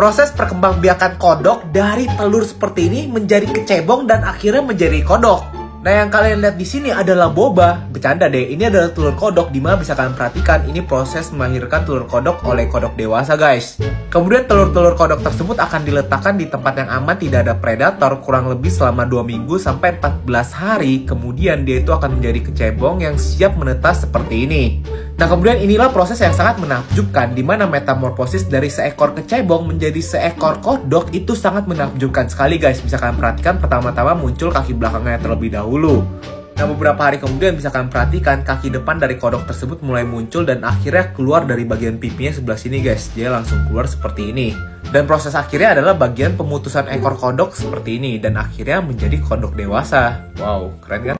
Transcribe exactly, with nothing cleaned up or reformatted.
Proses perkembangbiakan kodok dari telur seperti ini menjadi kecebong dan akhirnya menjadi kodok. Nah, yang kalian lihat di sini adalah boba. Bercanda deh, ini adalah telur kodok, dimana bisa kalian perhatikan ini proses melahirkan telur kodok oleh kodok dewasa, guys. Kemudian telur-telur kodok tersebut akan diletakkan di tempat yang aman, tidak ada predator, kurang lebih selama dua minggu sampai empat belas hari. Kemudian dia itu akan menjadi kecebong yang siap menetas seperti ini. Nah, kemudian inilah proses yang sangat menakjubkan, di mana metamorfosis dari seekor kecebong menjadi seekor kodok itu sangat menakjubkan sekali, guys. Bisa kalian perhatikan, pertama-tama muncul kaki belakangnya terlebih dahulu. Nah, beberapa hari kemudian bisa kalian perhatikan kaki depan dari kodok tersebut mulai muncul dan akhirnya keluar dari bagian pipinya sebelah sini, guys. Dia langsung keluar seperti ini. Dan proses akhirnya adalah bagian pemutusan ekor kodok seperti ini dan akhirnya menjadi kodok dewasa. Wow, keren kan?